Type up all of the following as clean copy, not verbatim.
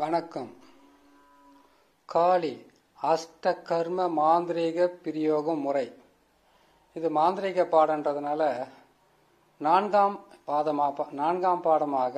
வணக்கம். காளி அஷ்டகர்ம மாந்திரீக பிரயோக முறை. இது மாந்திரீக பாடன்றதுனால நான்காம் பாடமாக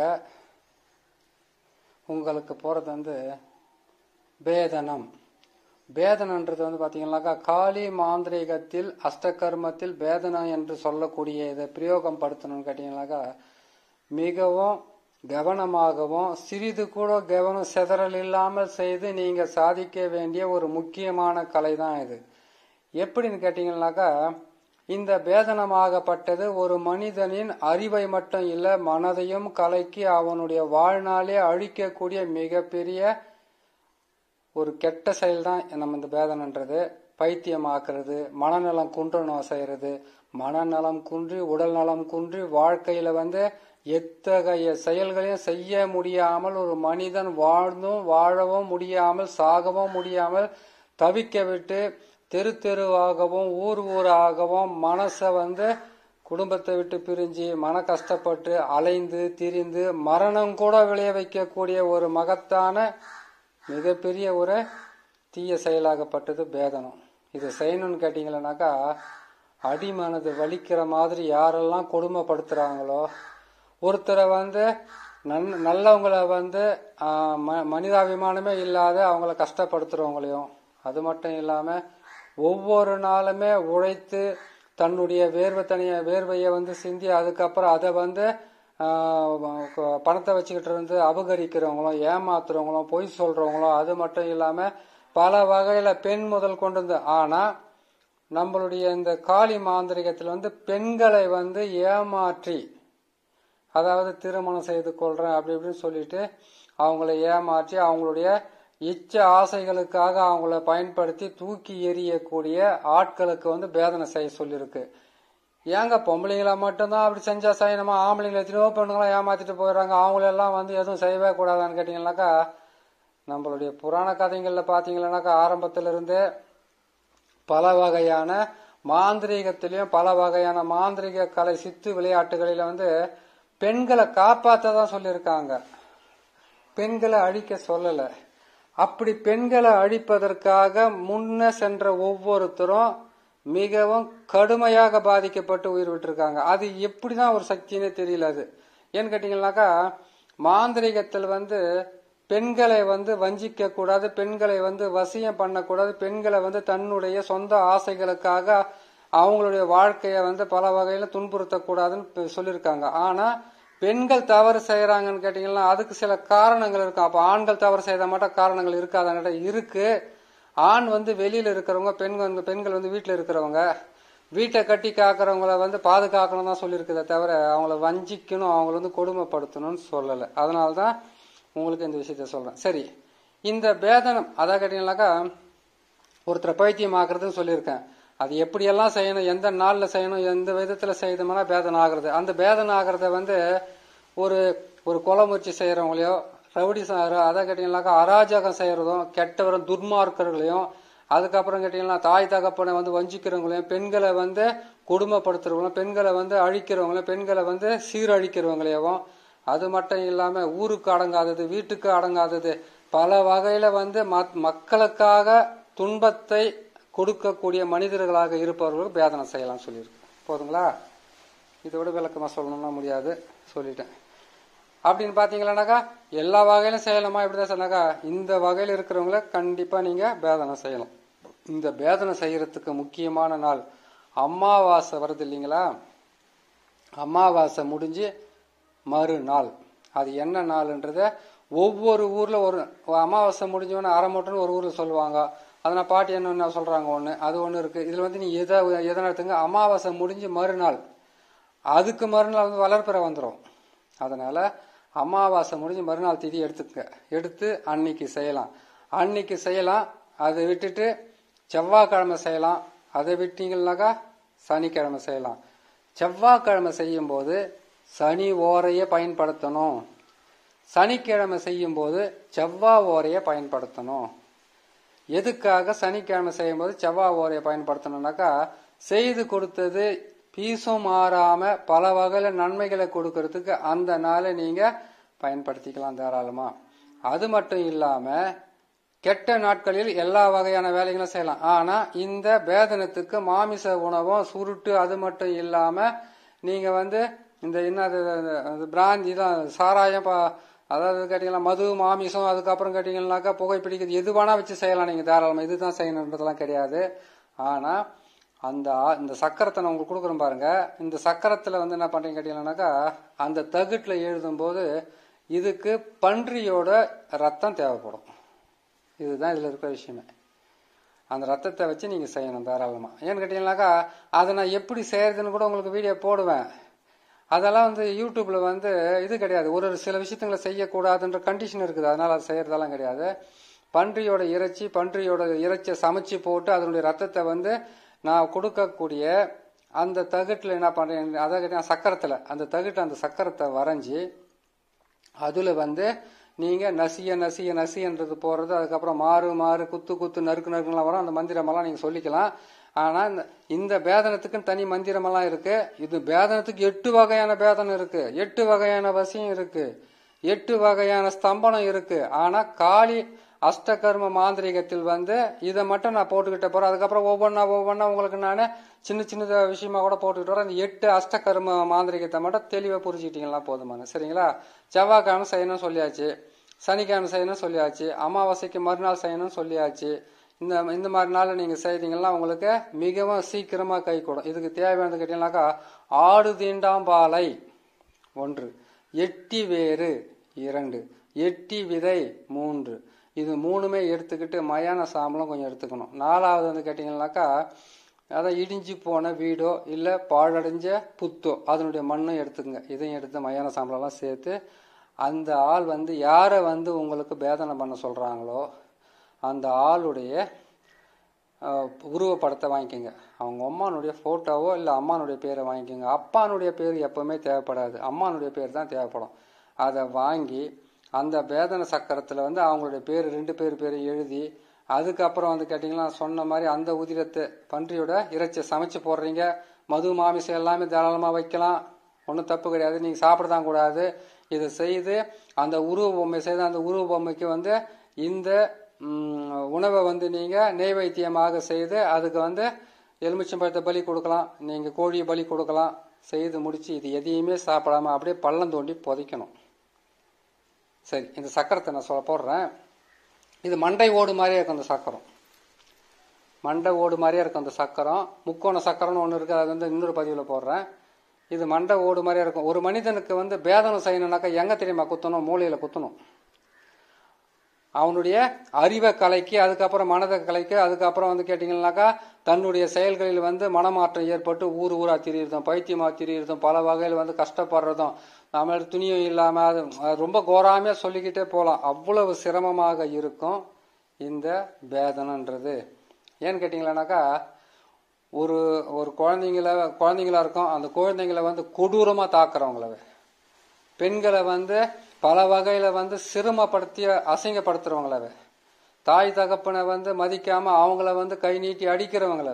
உங்களுக்கு போறது பேதனம். பேதனன்றது பாத்தீங்கன்னாக்கா காளி மாந்திரீகத்தில் அஷ்டகர்மத்தில் பேதனம் என்று சொல்லக்கூடிய இதை பிரயோகம் படுத்தணும்னு கேட்டீங்கன்னாக்கா மிகவும் கவனமாகவும் சிறிது கூட கவனம் சிதறல் இல்லாமல் செய்து நீங்க சாதிக்க வேண்டிய ஒரு முக்கியமான கலை தான் இது. எப்படின்னு கேட்டீங்கன்னாக்கா இந்த பேதனமாகப்பட்டது ஒரு மனிதனின் அறிவை மட்டும் இல்ல, மனதையும் கலைக்கு அவனுடைய வாழ்நாளே அழிக்கக்கூடிய மிகப்பெரிய ஒரு கெட்ட செயல் தான் நம்ம இந்த பேதனன்றது. பைத்தியமாக்குறது, மனநலம் குன்றணும் செய்யறது, மனநலம் குன்றி உடல் நலம் குன்றி வாழ்க்கையில எத்தகைய செயல்களையும் செய்ய முடியாமல் ஒரு மனிதன் வாழ்ந்தும் வாழவும் முடியாமல் சாகவும் முடியாமல் தவிக்க விட்டு தெரு தெருவாகவும் ஊர் ஊராகவும் மனசை குடும்பத்தை விட்டு பிரிஞ்சு மன கஷ்டப்பட்டு அலைந்து திரிந்து மரணம் கூட விளைய வைக்கக்கூடிய ஒரு மகத்தான மிகப்பெரிய ஒரு தீய செயலாகப்பட்டது பேதனம். இதை செய்யணும்னு கேட்டீங்கன்னாக்கா அடிமனது வலிக்கிற மாதிரி யாரெல்லாம் கொடுமைப்படுத்துறாங்களோ, ஒருத்தரை நல்லவங்களை மனிதாபிமானமே இல்லாத அவங்கள கஷ்டப்படுத்துறவங்களையும், அது மட்டும் இல்லாம ஒவ்வொரு நாளுமே உழைத்து தன்னுடைய வேர்வையை சிந்தி அதுக்கப்புறம் அதை பணத்தை வச்சுக்கிட்டு அபகரிக்கிறவங்களும் ஏமாத்துறவங்களும் பொய் சொல்றவங்களும், அது மட்டும் இல்லாம பல வகையில பெண் முதல் கொண்டு ஆனா நம்மளுடைய இந்த காளி மாந்திரிகத்துல பெண்களை ஏமாற்றி, அதாவது திருமணம் செய்து கொள்றேன் அப்படி இப்படின்னு சொல்லிட்டு அவங்களை ஏமாற்றி அவங்களுடைய இச்ச ஆசைகளுக்காக அவங்கள பயன்படுத்தி தூக்கி எறியக்கூடிய ஆட்களுக்கு பேதனை செய்ய சொல்லியிருக்கு. ஏங்க பொம்பளைங்களா மட்டும்தான் அப்படி செஞ்சா செய்யணுமா? ஆம்பளைங்களை எத்தனையோ பெண்ணுங்களாம் ஏமாத்திட்டு போயிடுறாங்க, அவங்களெல்லாம் எதுவும் செய்யவே கூடாதான்னு கேட்டீங்கன்னாக்கா நம்மளுடைய புராண கதைகள்ல பாத்தீங்கன்னாக்கா ஆரம்பத்தில இருந்தே பல வகையான மாந்திரீகத்திலையும் பல வகையான மாந்திரிக கலை சித்து விளையாட்டுகளில பெண்களை காப்பாற்றதான் சொல்லியிருக்காங்க, பெண்களை அழிக்க சொல்லல. அப்படி பெண்களை அழிப்பதற்காக முன்ன சென்ற ஒவ்வொருத்தரும் மிகவும் கடுமையாக பாதிக்கப்பட்டு உயிர் விட்டுருக்காங்க. அது எப்படிதான் ஒரு சக்தினே தெரியல. அது ஏன்னு கேட்டீங்கன்னாக்கா மாந்திரிகத்தில் பெண்களை வஞ்சிக்க கூடாது, பெண்களை வசியம் பண்ணக்கூடாது, பெண்களை தன்னுடைய சொந்த ஆசைகளுக்காக அவங்களுடைய வாழ்க்கைய பல வகையில துன்புறுத்தக்கூடாதுன்னு சொல்லியிருக்காங்க. ஆனா பெண்கள் தவறு செய்யறாங்கன்னு கேட்டீங்கன்னா அதுக்கு சில காரணங்கள் இருக்கும். அப்ப ஆண்கள் தவறு செய்த மாட்டோம் காரணங்கள் இருக்காத இருக்கு. ஆண் வெளியில இருக்கிறவங்க, பெண்கள் வீட்டுல இருக்கிறவங்க, வீட்டை கட்டி காக்கிறவங்கள பாதுகாக்கணும் தான் சொல்லியிருக்குதே தவிர அவங்கள வஞ்சிக்கணும் அவங்கள கொடுமைப்படுத்தணும்னு சொல்லல. அதனாலதான் உங்களுக்கு இந்த விஷயத்த சொல்றேன். சரி, இந்த பேதனம் அதான் கேட்டீங்கன்னாக்கா ஒருத்தரை பைத்தியம் ஆக்குறதுன்னு சொல்லியிருக்கேன். அது எப்படியெல்லாம் செய்யணும், எந்த நாள்ல செய்யணும், எந்த விதத்துல செய்தோம்னா பேதனை ஆகுறது. அந்த பேதனை ஆகிறத ஒரு கொலை முயற்சி செய்யறவங்களையோ, ரவுடி அதை கேட்டீங்கன்னாக்கா அராஜகம் செய்யறதும், கெட்டவரும் துர்மார்க்கர்களையும், அதுக்கப்புறம் கேட்டீங்கன்னா தாய் தகப்பனை வஞ்சிக்கிறவங்களையும், பெண்களை கொடுமைப்படுத்துறவங்களும், பெண்களை அழிக்கிறவங்களையும், பெண்களை சீரழிக்கிறவங்களையும், அது மட்டும் இல்லாம ஊருக்கு அடங்காதது வீட்டுக்கு அடங்காதது பல வகையில மக்களுக்காக துன்பத்தை கொடுக்கக்கூடிய மனிதர்களாக இருப்பவர்களுக்கு பேதனை செய்யலாம் சொல்லியிருக்கு. போதுங்களா? இதோட விளக்கமா சொல்லணும்னா முடியாது, சொல்லிட்டேன். அப்படின்னு பாத்தீங்கன்னாக்கா எல்லா வகையிலும் செய்யலாமா? இப்படிதான் சொன்னாக்கா இந்த வகையில இருக்கிறவங்கள கண்டிப்பா நீங்க பேதனை செய்யலாம். இந்த பேதனை செய்யறதுக்கு முக்கியமான நாள் அமாவாசை வருது இல்லைங்களா? அமாவாசை முடிஞ்சு மறுநாள். அது என்ன நாள்ன்றத ஒவ்வொரு ஊர்ல ஒரு அமாவாசை முடிஞ்சவொன்னு அரைமோட்டன்னு ஒரு ஊர்ல சொல்லுவாங்க. அதனால பாட்டி என்ன சொல்றாங்க ஒண்ணு, அது ஒண்ணு இருக்கு. இதுல நீ எதை எடுத்துங்க, அமாவாசை முடிஞ்சு மறுநாள், அதுக்கு மறுநாள் வளர்ப்பிற வந்துடும். அதனால அமாவாசை முடிஞ்சு மறுநாள் திதி எடுத்துக்க, எடுத்து அன்னைக்கு செய்யலாம். அதை விட்டுட்டு செவ்வாய்க்கிழமை செய்யலாம். அதை விட்டீங்கன்னாக்கா சனிக்கிழமை செய்யலாம். செவ்வாய்க்கிழமை செய்யும் போது சனி ஓரைய பயன்படுத்தணும், சனிக்கிழமை செய்யும் போது செவ்வாய் ஓரைய பயன்படுத்தணும். எதுக்காக சனிக்கிழமை செய்யும் போது செவ்வாய் ஓரைய பயன்படுத்தணும்னாக்கா செய்து கொடுத்தது பீசும் மாறாம பல வகையில நன்மைகளை கொடுக்கறதுக்கு அந்த நாளை நீங்க பயன்படுத்திக்கலாம் தாராளமா. அது மட்டும் இல்லாம கெட்ட நாட்களில் எல்லா வகையான வேலைகளும் செய்யலாம். ஆனா இந்த பேதனத்துக்கு மாமிச உணவும் சுருட்டு அது மட்டும் இல்லாம நீங்க வந்து இந்த என்ன பிராந்தி தான் சாராயம், அதாவது கேட்டீங்கன்னா மது, மாமிசம், அதுக்கப்புறம் கேட்டீங்கன்னாக்கா புகை பிடிக்கிறது, எது வேணா வச்சு செய்யலாம் நீங்க தாராளமா. இதுதான் செய்யணுன்றதெல்லாம் கிடையாது. ஆனா இந்த சக்கரத்தை நான் உங்களுக்கு கொடுக்குறேன் பாருங்க. இந்த சக்கரத்துல வந்து என்ன பண்றீங்க கேட்டீங்கன்னாக்கா, அந்த தகுட்டுல எழுதும் போது இதுக்கு பன்றியோட ரத்தம் தேவைப்படும். இதுதான் இதுல இருக்கிற விஷயமே. அந்த ரத்தத்தை வச்சு நீங்க செய்யணும் தாராளமா. ஏன்னு கேட்டீங்கன்னாக்கா, அதை நான் எப்படி செய்யறதுன்னு கூட உங்களுக்கு வீடியோ போடுவேன். அதெல்லாம் வந்து யூடியூப்ல வந்து இது கிடையாது. ஒரு சில விஷயங்களை செய்யக்கூடாதுன்ற கண்டிஷன் இருக்குது. அதனால அது செய்யறதெல்லாம் கிடையாது. பன்றியோட இறைச்சியை சமைச்சு போட்டு அதனுடைய ரத்தத்தை வந்து நான் கொடுக்கக்கூடிய அந்த தகுட்டுல என்ன பண்றேன், அதை சக்கரத்துல அந்த தகுட்டு அந்த சக்கரத்தை வரைஞ்சி அதுல வந்து நீங்க நசியன்றது போறது, அதுக்கப்புறம் மாறு குத்து நறுக்குலாம் வரும். அந்த மந்திரமெல்லாம் நீங்க சொல்லிக்கலாம். ஆனா இந்த பேதனத்துக்குன்னு தனி மந்திரமெல்லாம் இருக்கு. இது பேதனத்துக்கு 8 வகையான பேதனம் இருக்கு, 8 வகையான வசியம் இருக்கு, 8 வகையான ஸ்தம்பனம் இருக்கு. ஆனா காளி அஷ்டகர்ம மாந்திரிகத்தில் வந்து இதை மட்டும் நான் போட்டுக்கிட்ட போறேன். அதுக்கப்புறம் ஒவ்வொன்னா உங்களுக்கு நான் சின்ன விஷயமா கூட போட்டுக்கிட்டு வரேன். இந்த 8 அஷ்டகர்ம மாந்திரிகத்தை மட்டும் தெளிவா புரிஞ்சுக்கிட்டீங்களா போதுமான. சரிங்களா? செவ்வாய்க்கிழமை செய்யணும் சொல்லியாச்சு, சனிக்கிழமை செய்யணும் சொல்லியாச்சு, அமாவாசைக்கு மறுநாள் செய்யணும் சொல்லியாச்சு. இந்த மாதிரி நாள் நீங்க செய்தீங்கன்னா உங்களுக்கு மிகவும் சீக்கிரமா கை கூடும். இதுக்கு தேவையானது கேட்டீங்கன்னாக்கா, ஆடு தீண்டாம்பாலை 1, எட்டி வேறு 2, எட்டி விதை 3, இது 3மே எடுத்துக்கிட்டு மயான சாம்பலம் கொஞ்சம் எடுத்துக்கணும். 4வது வந்து கேட்டீங்கன்னாக்கா, அதான் இடிஞ்சு போன வீடோ இல்ல பாழடைஞ்ச புத்தோ அதனுடைய மண்ணும் எடுத்துக்கங்க. இதையும் எடுத்து மயான சாம்பலாம் சேர்த்து அந்த ஆள் வந்து யாரை வந்து உங்களுக்கு பேதனை பண்ண சொல்றாங்களோ அந்த ஆளுடைய உருவப்படத்தை வாங்கிக்கோங்க. அவங்க அம்மானுடைய போட்டோவோ இல்ல அம்மானுடைய பேரை வாங்கிக்கோங்க. அப்பானுடைய பேர் எப்பவுமே தேவைப்படாது, அம்மானுடைய பேர் தான் தேவைப்படும். அதை வாங்கி அந்த பேதன சக்கரத்துல வந்து அவங்களுடைய பேர் 2 பேர் எழுதி, அதுக்கப்புறம் வந்து கேட்டீங்கன்னா சொன்ன மாதிரி அந்த உதிரத்தை பன்றியோட இறைச்சியை சமைச்சு போடுறீங்க. மது மாமிசம் எல்லாமே தாராளமா வைக்கலாம், ஒன்றும் தப்பு கிடையாது. நீங்க சாப்பிடதான் கூடாது. இதை செய்து அந்த உருவ பொம்மை செய்து அந்த உருவ பொம்மைக்கு வந்து இந்த உணவை வந்து நீங்க நெய்வேத்தியமாக செய்து அதுக்கு வந்து எலுமிச்சம்பழத்தை பலி கொடுக்கலாம், நீங்க கோழியை பலி கொடுக்கலாம். செய்து முடிச்சு இது எதையுமே சாப்பிடாம அப்படியே பள்ளம் தோண்டி புதைக்கணும். சரி, இந்த சக்கரத்தை நான் போடுறேன். இது மண்டை ஓடு மாதிரியே இருக்கும் அந்த சக்கரம். மண்டை ஓடு மாதிரியே இருக்கும் அந்த சக்கரம். முக்கோண சக்கரம்னு ஒன்று இருக்கு, அது வந்து இன்னொரு பதிவில் போடுறேன். இது மண்டை ஓடு மாதிரியே இருக்கும். ஒரு மனிதனுக்கு வந்து பேதனம் செய்யணும்னாக்கா எங்க தெரியுமா குத்தணும்? மூளையில குத்தணும். அவனுடைய அறிவை கலைக்கு, அதுக்கப்புறம் மனதை கலைக்கு, அதுக்கப்புறம் வந்து கேட்டீங்கன்னாக்கா தன்னுடைய செயல்களில் வந்து மனமாற்றம் ஏற்பட்டு ஊரா திரியிறதும், பைத்தியமா திரியிறதும், பல வகையில் வந்து கஷ்டப்படுறதும், நம்மளோட துணியும் இல்லாம அது ரொம்ப கோராமையா சொல்லிக்கிட்டே போகலாம். அவ்வளவு சிரமமாக இருக்கும் இந்த பேதனன்றது. ஏன்னு கேட்டீங்களானாக்கா, ஒரு குழந்தைங்களா இருக்கும், அந்த குழந்தைங்களை வந்து கொடூரமா தாக்குறவங்கள, பெண்களை வந்து பல வகையில வந்து சிரமப்படுத்தி அசிங்கப்படுத்துறவங்கள, தாய் தகப்பனை வந்து மதிக்காம அவங்கள வந்து கை நீட்டி அடிக்கிறவங்கள,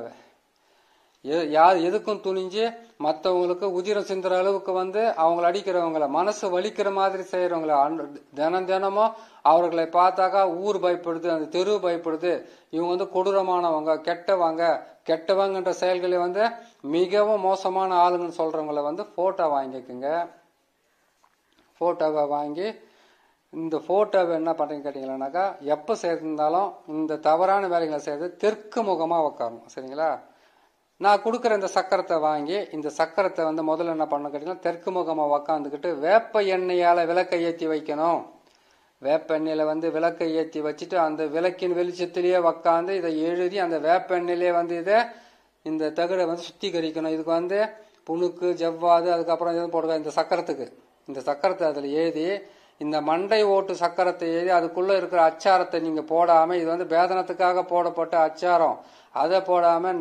எதுக்கும் துணிஞ்சு மற்றவங்களுக்கு உதிரம் சிந்துற அளவுக்கு வந்து அவங்களை அடிக்கிறவங்கள, மனசு வலிக்கிற மாதிரி செய்யறவங்கள, தினமும் அவர்களை பார்த்தாக்கா ஊர் பயப்படுது, அந்த தெரு பயப்படுது, இவங்க வந்து கொடூரமானவங்க, கெட்டவங்கன்ற செயல்களை வந்து மிகவும் மோசமான ஆளுங்கன்னு சொல்றவங்களை வந்து போட்டோ வாங்கிக்கோங்க. போட்டோவை வாங்கி இந்த போட்டோவை என்ன பண்றீங்க கேட்டீங்கன்னாக்கா, எப்ப செய்திருந்தாலும் இந்த தவறான வேலைகளை செய்யறது தெற்கு முகமா உட்காரணும். சரிங்களா? நான் கொடுக்குற இந்த சக்கரத்தை வாங்கி இந்த சக்கரத்தை வந்து முதல்ல என்ன பண்ணணும் கேட்டீங்கன்னா, தெற்கு முகமா உக்காந்துக்கிட்டு வேப்ப எண்ணெயால விளக்கை ஏற்றி வைக்கணும். வேப்ப எண்ணெயில வந்து விளக்கை ஏற்றி வச்சுட்டு அந்த விளக்கின் வெளிச்சத்திலேயே உக்காந்து இதை எழுதி அந்த வேப்ப எண்ணெயிலே வந்து இந்த தகடை வந்து சுத்திகரிக்கணும். இதுக்கு வந்து புணுக்கு, ஜவ்வாது, அதுக்கப்புறம் எதுவும் போடுங்க. இந்த சக்கரத்தை அதுல எழுதி, இந்த மண்டை ஓட்டு சக்கரத்தை எழுதி அதுக்குள்ள இருக்கிற அச்சாரத்தை நீங்க போடாம, இது வந்து பேதனத்துக்காக போடப்பட்ட அச்சாரம், அதை போடாம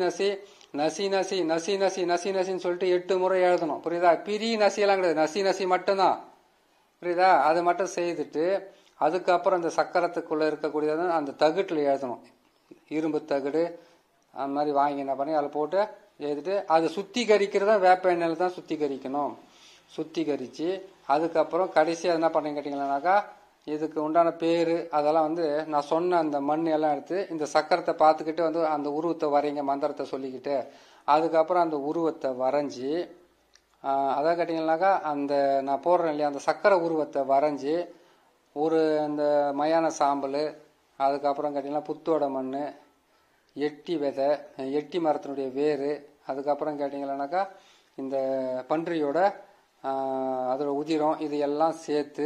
நசின்னு சொல்லிட்டு 8 முறை எழுதணும். புரியுதா? பிரி நசியெல்லாம் கிடையாது, நசி மட்டும்தான். புரியுதா? அதை மட்டும் செய்துட்டு அதுக்கப்புறம் அந்த சக்கரத்துக்குள்ள இருக்கக்கூடியது அந்த தகுட்டுல எழுதணும். இரும்பு தகுடு அந்த மாதிரி வாங்கி என்ன பண்ணி அதில் போட்டு எழுதிட்டு அதை சுத்திகரிக்கிறதா வேப்ப எண்ணெயில தான் சுத்திகரிக்கணும். சுத்திகரிச்சு அதுக்கப்புறம் கடைசியாக என்ன பண்ணீங்க கேட்டீங்கன்னாக்கா, இதுக்கு உண்டான பேரு அதெல்லாம் வந்து நான் சொன்ன அந்த மண் எல்லாம் எடுத்து இந்த சக்கரத்தை பார்த்துக்கிட்டு வந்து அந்த உருவத்தை வரைங்க, மந்திரத்தை சொல்லிக்கிட்டு அதுக்கப்புறம் அந்த உருவத்தை வரைஞ்சி, அதான் கேட்டீங்கன்னாக்கா அந்த நான் போடுறேன் இல்லையா அந்த சக்கரை உருவத்தை வரைஞ்சி ஒரு இந்த மயான சாம்பல், அதுக்கப்புறம் கேட்டீங்கன்னா புத்தோட மண், எட்டி விதை, எட்டி மரத்தினுடைய வேறு, அதுக்கப்புறம் கேட்டீங்கன்னாக்கா இந்த பன்றியோட அதோட உதிரம், இது எல்லாம் சேர்த்து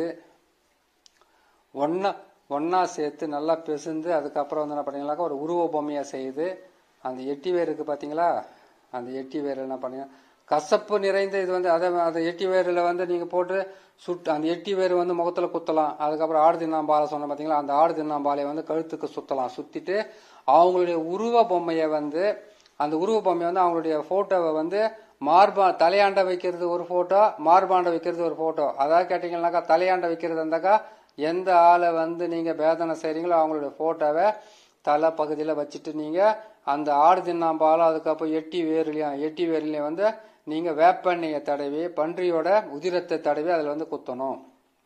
ஒன்னா சேர்த்து நல்லா பிசைந்து அதுக்கப்புறம் வந்து என்ன பண்ணீங்கன்னாக்கா ஒரு உருவ பொம்மையா செய்து அந்த எட்டி வேருக்கு பார்த்தீங்களா, அந்த எட்டி வேர் என்ன பண்ணீங்க கசப்பு நிறைந்த இது வந்து அதை எட்டி வேரில் வந்து நீங்க போட்டு சுட்டு அந்த எட்டி வேர் வந்து முகத்துல குத்தலாம். அதுக்கப்புறம் ஆடு தின்னாம்பாலை சொன்ன பார்த்தீங்களா, அந்த ஆடு தின்னாம்பாலையை வந்து கழுத்துக்கு சுத்தலாம். சுத்திட்டு அவங்களுடைய உருவ பொம்மையை வந்து அந்த உருவ பொம்மையை வந்து அவங்களுடைய போட்டோவை வந்து தலையாண்ட வைக்கிறது ஒரு போட்டோ, மார்பாண்ட வைக்கிறது ஒரு போட்டோ. அதாவது கேட்டீங்கன்னாக்கா தலையாண்ட வைக்கிறது இருந்தாக்கா எந்த ஆளை வந்து நீங்க வேதனை செய்றீங்களோ அவங்களுடைய போட்டோவை தலை பகுதியில வச்சுட்டு நீங்க அந்த ஆடு தின்னாம்பாலும் அதுக்கப்புறம் எட்டி வேர்லையும் வந்து நீங்க வேப்பெண்ணெயை தடவி பன்றியோட உதிரத்தை தடவி அதுல வந்து குத்தணும்.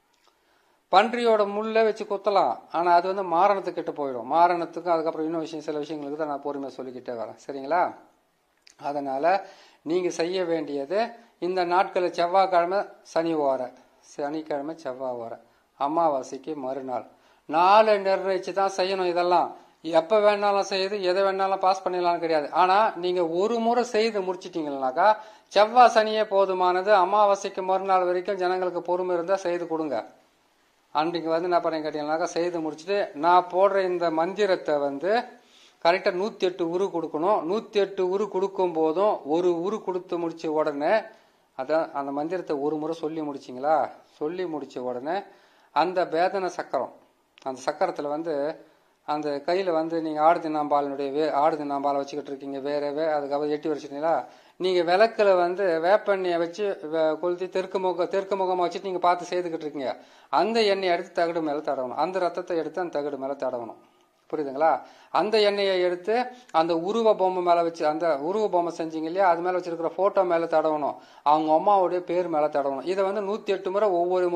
பன்றியோட முள்ள வச்சு குத்தலாம், ஆனா அது வந்து மாரணத்துக்கு கிட்ட போயிடும். மாரணத்துக்கும் அதுக்கப்புறம் இன்னும் சில விஷயங்களுக்கு தான் நான் பொறுமையா சொல்லிக்கிட்டே வரேன். சரிங்களா? அதனால நீங்க செய்ய வேண்டியது இந்த நாட்களில் செவ்வாய்க்கிழமை சனி ஓர, சனிக்கிழமை செவ்வாய் ஓர, அமாவாசைக்கு மறுநாள் நாளை நிர்ணயிச்சு தான் செய்யணும். இதெல்லாம் எப்ப வேணாலும் செய்து எதை வேணாலும் பாஸ் பண்ணிடலாம் கிடையாது. ஆனா நீங்க ஒரு முறை செய்து முடிச்சிட்டீங்கன்னாக்கா செவ்வாய் சனியே போதுமானது. அமாவாசைக்கு மறுநாள் வரைக்கும் ஜனங்களுக்கு பொறுமை இருந்தா செய்து கொடுங்க. அன்றைக்கு வந்து என்ன பண்ணீங்க கேட்டீங்கன்னாக்கா செய்து முடிச்சுட்டு நான் போடுற இந்த மந்திரத்தை வந்து கரெக்டா 108 உரு கொடுக்கணும். 108 உரு கொடுக்கும் போதும் ஒரு உரு கொடுத்து முடிச்ச உடனே அதான் அந்த மந்திரத்தை ஒரு முறை சொல்லி முடிச்சிங்களா, சொல்லி முடிச்ச உடனே அந்த வேதனை சக்கரம், அந்த சக்கரத்துல வந்து அந்த கையில வந்து நீங்க ஆடு தின்னாம்பாலை வச்சுக்கிட்டு இருக்கீங்க வேறவே, அதுக்கப்புறம் எட்டி வச்சுட்டீங்களா, நீங்க விளக்குல வந்து வேப்பெண்ணெயை வச்சு கொளுத்தி தெற்கு முகமா வச்சுட்டு நீங்க பார்த்து செய்துக்கிட்டு இருக்கீங்க. அந்த எண்ணெயை எடுத்து தகடு மேல தடவணும். அந்த ரத்தத்தை எடுத்து அந்த தகடு மேல தடவணும். புரியுதுங்களா? அந்த எண்ணெயை எடுத்து அந்த உருவ பொம்மை மேல வச்சு, அந்த உருவ பொம்மை செஞ்சீங்க இல்லையா, அது மேல வச்சிருக்கிற போட்டோ மேல தடவணும். அவங்க அம்மாவுடைய பேர் மேல தடவணும். இதை வந்து 108 முறை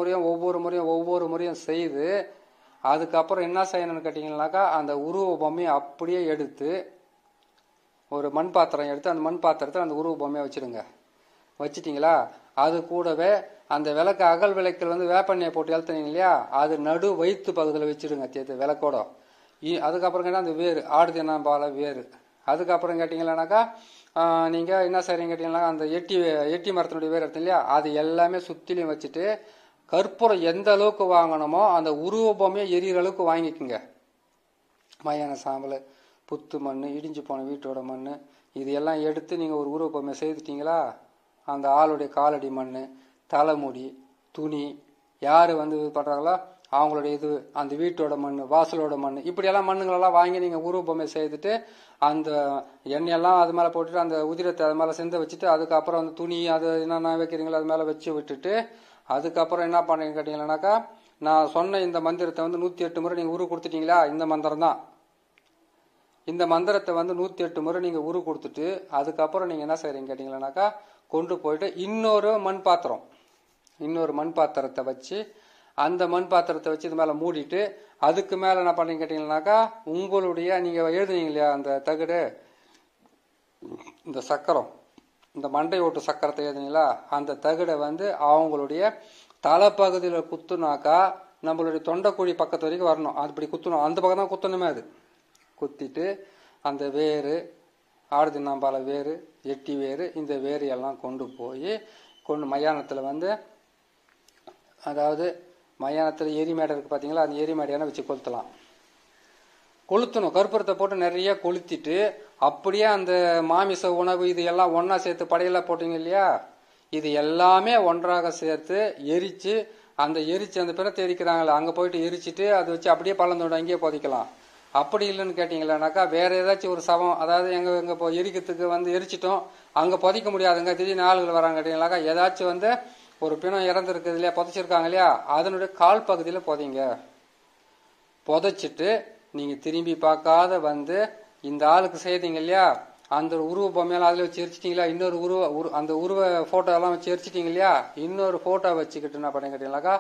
ஒவ்வொரு முறையும் செய்து அதுக்கப்புறம் என்ன செய்யணும்னு கேட்டீங்கன்னாக்கா அந்த உருவ பொம்மையை அப்படியே எடுத்து ஒரு மண் பாத்திரம் எடுத்து அந்த மண் பாத்திரத்தை அந்த உருவ பொம்மையை வச்சிருங்க. வச்சிட்டீங்களா, அது கூடவே அந்த விளக்கு அகல் விளக்கில் வந்து வேப்பெண்ணெயை போட்டு எழுத்துனீங்க இல்லையா, அது நடு வயிற்று பகுதியில் வச்சிருங்க தேத்து விளக்கோட. அதுக்கப்புறம் கேட்டால் அந்த வேறு ஆடு தின்னாம்பாலை வேறு. அதுக்கப்புறம் கேட்டீங்கன்னாக்கா நீங்க என்ன செய்றீங்க கேட்டீங்கன்னா அந்த எட்டி மரத்தினுடைய வேறு எடுத்தீங்க இல்லையா, அது எல்லாமே சுத்திலையும் வச்சுட்டு கற்பூரம் எந்த அளவுக்கு வாங்கணுமோ அந்த உருவ பொம்மையை எரியிற அளவுக்கு வாங்கிக்குங்க. மயான சாம்பல், புத்து மண், இடிஞ்சு போன வீட்டோட மண், இது எல்லாம் எடுத்து நீங்க ஒரு உருவ பொம்மையை செய்துட்டீங்களா, அந்த ஆளுடைய காலடி மண், தலைமுடி, துணி, யாரு வந்து இது பண்றாங்களோ அவங்களுடைய இது, அந்த வீட்டோட மண், வாசலோட மண், இப்படி எல்லாம் மண்ணுங்களெல்லாம் வாங்கி நீங்க உருவ பொம்மை செய்துட்டு அந்த எண்ணெயெல்லாம் அது மேல போட்டுட்டு அந்த உதிரத்தை அது மேல செஞ்சு வச்சுட்டு அதுக்கப்புறம் அந்த துணி அது என்னென்ன வைக்கிறீங்களோ அது மேல வச்சு விட்டுட்டு அதுக்கப்புறம் என்ன பண்ணீங்க கேட்டீங்கன்னாக்கா நான் சொன்ன இந்த மந்திரத்தை வந்து 108 முறை நீங்க உரு கொடுத்துட்டீங்களா, இந்த மந்திரம் தான். இந்த மந்திரத்தை வந்து 108 முறை நீங்க உரு கொடுத்துட்டு அதுக்கப்புறம் நீங்க என்ன செய்றீங்க கேட்டீங்கன்னாக்கா கொண்டு போயிட்டு இன்னொரு மண் பாத்திரத்தை வச்சு அந்த மண் பாத்திரத்தை வச்சு இது மேல மூடிட்டு அதுக்கு மேல என்ன பண்ணீங்க கேட்டீங்கன்னாக்கா உங்களுடைய நீங்க எழுதுனீங்க இல்லையா அந்த தகடு, இந்த சக்கரம், இந்த மண்டை ஓட்டு சக்கரத்தை எழுதுனீங்களா, அந்த தகடை வந்து அவங்களுடைய தலைப்பகுதியில குத்துனாக்கா நம்மளுடைய தொண்டைக்குழி பக்கத்து வரைக்கும் வரணும். அது இப்படி குத்தணும், அந்த பக்கம் தான் குத்தணுமே. அது குத்திட்டு அந்த வேறு ஆடு தின்னாம்பாலை வேறு, எட்டி வேறு, இந்த வேறு எல்லாம் கொண்டு மயானத்துல வந்து, அதாவது மயானத்துல எரிமேடை இருக்கு பாத்தீங்களா, அந்த எரிமேடையான வச்சு கொளுத்தலாம். கொளுத்தணும், கற்பூரத்தை போட்டு நிறைய கொளுத்திட்டு அப்படியே அந்த மாமிச உணவு இது எல்லாம் ஒன்னா சேர்த்து படையெல்லாம் போட்டீங்க இல்லையா, இது எல்லாமே ஒன்றாக சேர்த்து எரிச்சு அந்த பிறத்தை எரிக்கிறாங்களே அங்க போயிட்டு எரிச்சிட்டு அதை வச்சு அப்படியே பள்ளந்தோடு அங்கேயே புதைக்கலாம். அப்படி இல்லைன்னு கேட்டீங்களானாக்கா வேற ஏதாச்சும் ஒரு சவம், அதாவது எங்க இப்போ எரிக்கிறதுக்கு வந்து எரிச்சிட்டோம் அங்க புதைக்க முடியாதுங்க, திடீர்னு ஆளுகள் வராங்க கேட்டீங்களாக்கா ஏதாச்சும் வந்து ஒரு பிணம் இறந்துருக்குது இல்லையா, புதைச்சிருக்காங்க இல்லையா, அதனுடைய கால் பகுதியில புதைங்க. புதைச்சிட்டு நீங்க திரும்பி பார்க்காத வந்து இந்த ஆளுக்கு செய்தீங்க இல்லையா அந்த உருவ பொம்மையெல்லாம் அதுல வச்சு எரிச்சிட்டீங்களா, இன்னொரு அந்த உருவ போட்டோ எல்லாம் வச்சு எரிச்சிட்டீங்க இல்லையா, இன்னொரு போட்டோ வச்சுக்கிட்டு என்ன பண்ணீங்க கேட்டீங்கன்னாக்கா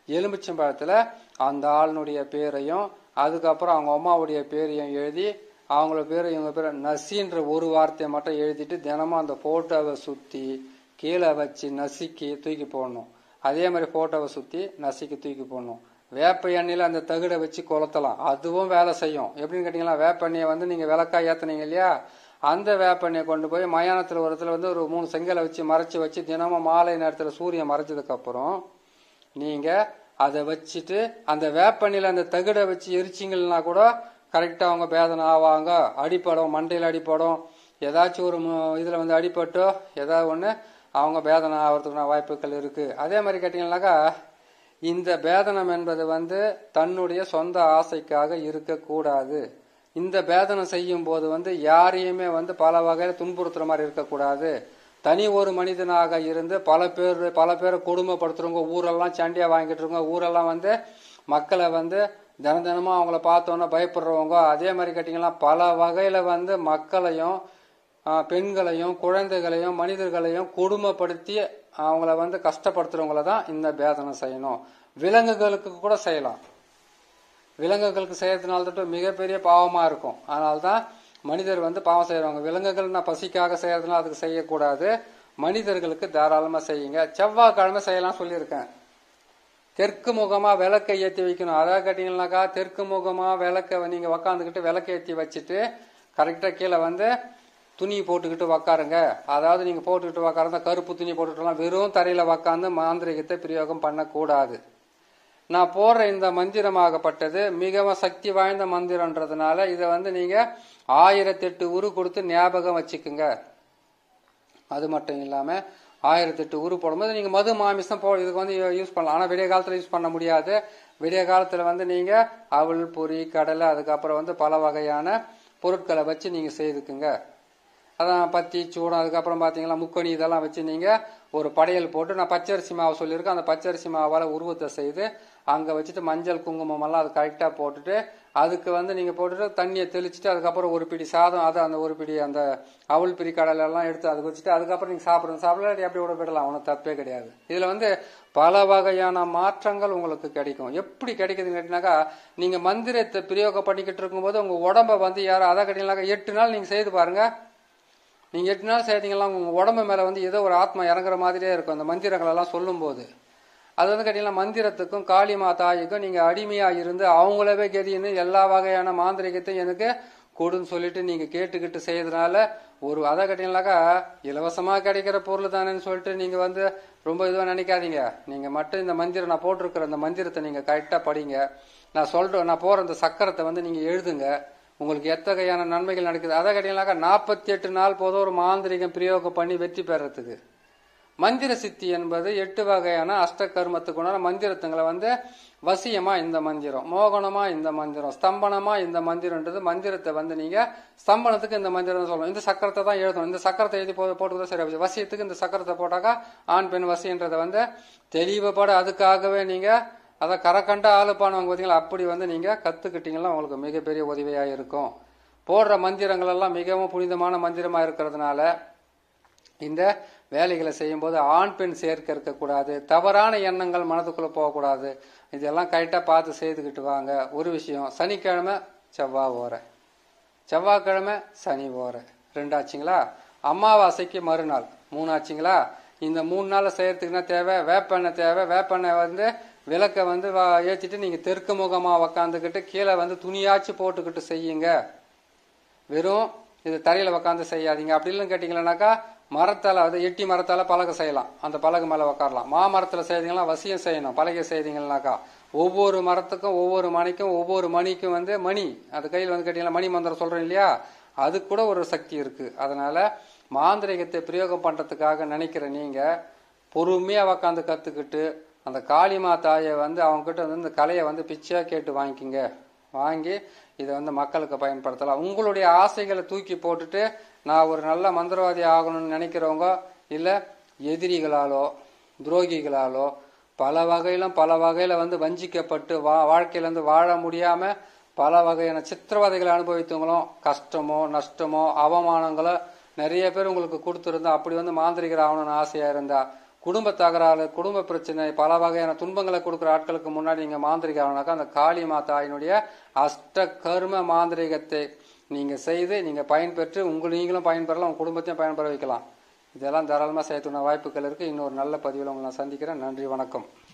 எலுமிச்சம்பழத்துல அந்த ஆளுனுடைய பேரையும் அதுக்கப்புறம் அவங்க அம்மாவுடைய பேரையும் எழுதி அவங்கள பேரை இவங்க பேரை நசின்ற ஒரு வார்த்தையை மட்டும் எழுதிட்டு தினமும் அந்த போட்டோவை சுத்தி கீழே வச்சு நசுக்கி தூக்கி போடணும். அதே மாதிரி போட்டோவை சுத்தி நசுக்கி தூக்கி போடணும். வேப்ப எண்ணெயில அந்த தகுடை வச்சு கொளுத்தலாம், அதுவும் வேலை செய்யும். எப்படின்னு கேட்டீங்களா, வேப்ப எண்ணெயை வந்து நீங்க விளக்கா ஏத்துனீங்க இல்லையா, அந்த வேப்பெண்ணெயை கொண்டு போய் மயானத்துல ஒரு இடத்துல வந்து ஒரு 3 செங்கலை வச்சு மறைச்சு வச்சு தினமும் மாலை நேரத்துல சூரியன் மறைச்சதுக்கு அப்புறம் நீங்க அதை வச்சுட்டு அந்த வேப்பெண்ணில அந்த தகுடை வச்சு எரிச்சிங்கன்னா கூட கரெக்டா அவங்க பேதனை ஆவாங்க. அடிப்படும், மண்டையில அடிப்படும், ஏதாச்சும் ஒரு இதுல வந்து அடிப்பட்டோ ஏதாவது ஒண்ணு அவங்க பேதனை ஆகிறதுக்கான வாய்ப்புகள் இருக்கு. அதே மாதிரி கேட்டீங்கன்னாக்கா இந்த பேதனம் என்பது வந்து தன்னுடைய சொந்த ஆசைக்காக இருக்கக்கூடாது. இந்த பேதனம் செய்யும் போது வந்து யாரையுமே வந்து பல வகையில துன்புறுத்துற மாதிரி இருக்கக்கூடாது. தனி ஒரு மனிதனாக இருந்து பல பேரை கொடுமைப்படுத்துறவங்க, ஊரெல்லாம் சண்டையா வாங்கிட்டு இருக்கவங்க, ஊரெல்லாம் வந்து மக்களை வந்து தினமும் அவங்கள பார்த்தோன்னா பயப்படுறவங்க, அதே மாதிரி கேட்டீங்கன்னா பல வகையில வந்து மக்களையும் பெண்களையும் குழந்தைகளையும் மனிதர்களையும் கொடுமைப்படுத்தி அவங்கள வந்து கஷ்டப்படுத்துறவங்கள தான் இந்த பேதனம் செய்யணும். விலங்குகளுக்கு கூட செய்யலாம். விலங்குகளுக்கு செய்யறதுனால மிகப்பெரிய பாவமா இருக்கும். அதனால்தான் மனிதர் வந்து பாவம் செய்யறவங்க. விலங்குகள் நான் பசிக்காக செய்யறதுனால அதுக்கு செய்யக்கூடாது. மனிதர்களுக்கு தாராளமா செய்யுங்க. செவ்வாய்க்கிழமை செய்யலாம் சொல்லியிருக்கேன். தெற்கு முகமா விளக்கை ஏற்றி வைக்கணும். அதாவது கேட்டீங்கன்னாக்கா தெற்கு முகமா விளக்க நீங்க உக்காந்துக்கிட்டு விளக்க ஏற்றி வச்சுட்டு கரெக்டா கீழே வந்து துணி போட்டுக்கிட்டு உக்காருங்க. அதாவது நீங்க போட்டுக்கிட்டு உக்காருந்தா கருப்பு துணி போட்டுக்கிட்டு வெறும் தரையில உக்காந்து மாந்திரிகத்தை பிரயோகம் பண்ணக்கூடாது. நான் போடுற இந்த மந்திரமாகப்பட்டது மிகவும் சக்தி வாய்ந்த மந்திரம்ன்றதுனால இதை வந்து நீங்க 1008 உரு கொடுத்து ஞாபகம் வச்சுக்குங்க. அது மட்டும் இல்லாம 1008 உரு போடும்போது நீங்க மது மாமிசம் இதுக்கு வந்து யூஸ் பண்ணலாம். ஆனா விடிய காலத்துல யூஸ் பண்ண முடியாது. விடிய காலத்துல வந்து நீங்க அவல், பொரி, கடலை, அதுக்கப்புறம் வந்து பல வகையான பொருட்களை வச்சு நீங்க செய்துக்குங்க. அதான் பத்தி, சூடம், அதுக்கப்புறம் பாத்தீங்களா முக்கணி, இதெல்லாம் வச்சு நீங்க ஒரு படையல் போட்டு, நான் பச்சரிசி மாவு சொல்லியிருக்கேன், அந்த பச்சரிசி மாவால உருவத்தை செய்து அங்க வச்சுட்டு மஞ்சள் குங்குமம் எல்லாம் அது கரெக்டா போட்டுட்டு அதுக்கு வந்து நீங்க போட்டுட்டு தண்ணியை தெளிச்சுட்டு அதுக்கப்புறம் ஒரு பிடி சாதம், அது அந்த ஒரு பிடி அந்த அவல் பிரி கடலை எல்லாம் எடுத்து அதுக்கு வச்சுட்டு அதுக்கப்புறம் நீங்க சாப்பிடலாம். எப்படி கூட விடலாம், ஒன்றும் தப்பே கிடையாது. இதுல வந்து பல வகையான மாற்றங்கள் உங்களுக்கு கிடைக்கும். எப்படி கிடைக்குதுன்னு கேட்டீங்கன்னாக்கா நீங்க மந்திரத்தை பிரயோகம் பண்ணிக்கிட்டு இருக்கும்போது உங்க உடம்ப வந்து யாரும் அதை கேட்டீங்கன்னாக்கா 8 நாள் நீங்க செய்து பாருங்க. நீங்க 8 நாள் செய்தீங்கன்னா உங்க உடம்பு மேல வந்து ஏதோ ஒரு ஆத்மா இறங்குற மாதிரியே இருக்கும் அந்த மந்திரங்கள் எல்லாம் சொல்லும் போது. அது வந்து கேட்டீங்கன்னா மந்திரத்துக்கும் காளிமா தாய்க்கும் நீங்க அடிமையா இருந்து அவங்களவே கெதின்னு எல்லா வகையான மாந்திரிகத்தையும் எனக்கு கொடுன்னு சொல்லிட்டு நீங்க கேட்டுக்கிட்டு செய்யறதுனால ஒரு அதை கேட்டீங்கன்னாக்கா இலவசமா கிடைக்கிற பொருள் தானேன்னு சொல்லிட்டு நீங்க வந்து ரொம்ப இதுவா நினைக்காதீங்க. நீங்க மட்டும் இந்த மந்திரம் நான் போட்டிருக்கிற அந்த மந்திரத்தை நீங்க கரெக்டா படிங்க. நான் போற அந்த சக்கரத்தை வந்து நீங்க எழுதுங்க. உங்களுக்கு எத்தகையான நன்மைகள் நடக்குது. அதை கேட்டீங்கன்னாக்கா 48 நாள் போதும் ஒரு மாந்திரிகம் பிரயோகம் பண்ணி வெற்றி பெறறதுக்கு. மந்திர சித்தி என்பது 8 வகையான அஷ்ட கர்மத்துக்குண்டான மந்திரத்துங்களை வந்து வசியமா இந்த மந்திரம், மோகனமா இந்த மந்திரம், ஸ்தம்பனமா இந்த மந்திரம்ன்றது மந்திரத்தை வந்து நீங்க ஸ்தம்பனத்துக்கு இந்த மந்திரம் சொல்லணும். இந்த சக்கரத்தை தான் எழுதணும். இந்த சக்கரத்தை எழுதி போட்டுதான் சரி. வசியத்துக்கு இந்த சக்கரத்தை போட்டாக்கா ஆண் பெண் வசியன்றதை வந்து தெளிவுபட அதுக்காகவே நீங்க அதை கரக்கண்டா ஆளுப்பானவங்க பார்த்தீங்களா அப்படி வந்து நீங்க கத்துக்கிட்டீங்கன்னா உங்களுக்கு மிகப்பெரிய உதவியா இருக்கும். போடுற மந்திரங்கள் எல்லாம் மிகவும் புனிதமான மந்திரமா இருக்கிறதுனால இந்த வேலைகளை செய்யும் போது ஆண் பெண் சேர்க்க இருக்கக்கூடாது. தவறான எண்ணங்கள் மனதுக்குள்ள போகக்கூடாது. இதெல்லாம் கரெக்டா பார்த்து செய்துக்கிட்டு வாங்க. ஒரு விஷயம், சனிக்கிழமை செவ்வாய் ஓர, செவ்வாய்க்கிழமை சனி ஓர 2 ஆச்சுங்களா, அமாவாசைக்கு மறுநாள் 3 ஆச்சுங்களா. இந்த 3 நாள் செய்யறதுக்குன்னா தேவை வேப்பெண்ணெய் தேவை. வேப்பெண்ணெய் வந்து விளக்க வந்து ஏற்றிட்டு நீங்க தெற்கு முகமா உக்காந்துக்கிட்டு கீழே வந்து துணியாச்சு போட்டுக்கிட்டு செய்யுங்க. வெறும் இது தரையில உக்காந்து செய்யாதீங்க. அப்படி இல்லைன்னு கேட்டீங்கன்னாக்கா மரத்தால அது எட்டி மரத்தால பலகை செய்யலாம். அந்த பலகை மேல உக்காரலாம். மாமரத்துல செய்தீங்கன்னா வசியம் செய்யணும். பலகை செய்தீங்கன்னாக்கா ஒவ்வொரு மரத்துக்கும் ஒவ்வொரு மணிக்கும் ஒவ்வொரு மணிக்கும் வந்து மணி அது கையில் வந்து கேட்டீங்கன்னா மணி மந்திரம் சொல்றேன் இல்லையா, அது கூட ஒரு சக்தி இருக்கு. அதனால மாந்திரிகத்தை பிரயோகம் பண்றதுக்காக நினைக்கிற நீங்க பொறுமையா உக்காந்து கத்துக்கிட்டு அந்த காளிமா தாயை வந்து அவங்க கிட்ட வந்து இந்த கலையை வந்து பிச்சையா கேட்டு வாங்கிக்கிங்க. வாங்கி இதை வந்து மக்களுக்கு பயன்படுத்தலாம். உங்களுடைய ஆசைகளை தூக்கி போட்டுட்டு நான் ஒரு நல்ல மந்திரவாதி ஆகணும்னு நினைக்கிறவங்க இல்ல எதிரிகளாலோ துரோகிகளாலோ பல வகையில வந்து வஞ்சிக்கப்பட்டு வாழ்க்கையில இருந்து வாழ முடியாம பல வகையான சித்திரவதைகளை அனுபவித்தவங்களும் கஷ்டமோ நஷ்டமோ அவமானங்களோ நிறைய பேர் உங்களுக்கு கொடுத்துருந்தா அப்படி வந்து மாந்திரிகர் ஆகணும்னு ஆசையா இருந்தா குடும்ப தகராறு, குடும்ப பிரச்சனை, பல வகையான துன்பங்களை கொடுக்குற ஆட்களுக்கு முன்னாடி நீங்க மாந்திரிகம்னாக்கா அந்த காளி மாதாயினுடைய அஷ்ட கர்ம மாந்திரிகத்தை நீங்க செய்து நீங்க பயன்பெற்று நீங்களும் பயன்பெறலாம், உங்க குடும்பத்தையும் பயன்பெற வைக்கலாம். இதெல்லாம் தாராளமா செய்யக்கூடிய வாய்ப்புகள் இருக்கு. இன்னொரு நல்ல பதிவில் உங்களை நான் சந்திக்கிறேன். நன்றி, வணக்கம்.